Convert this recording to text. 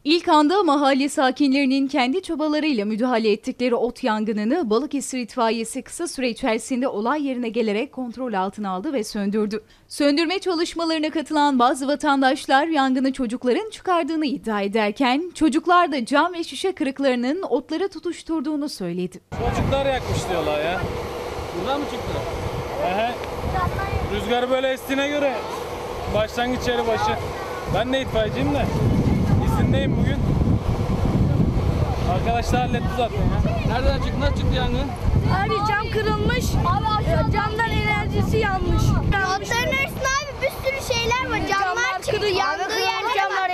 İlk anda mahalle sakinlerinin kendi çabalarıyla müdahale ettikleri ot yangınını Balıkesir itfaiyesi kısa süre içerisinde olay yerine gelerek kontrol altına aldı ve söndürdü. Söndürme çalışmalarına katılan bazı vatandaşlar yangını çocukların çıkardığını iddia ederken çocuklar da cam ve şişe kırıklarının otlara tutuşturduğunu söyledi. Çocuklar yakmış diyorlar ya. Buradan mı çıktı? Rüzgar böyle estiğine göre başlangıç yeri başı. Ben de itfaiyeciyim de izindeyim bugün. Arkadaşlar halletti zaten ya. Nereden çıktı? Nasıl çıktı yangın? Abi cam kırılmış, camdan enerjisi yanmış. Otların arasında abi bir sürü şeyler var. Camlar çıktı, yandığı yer camlar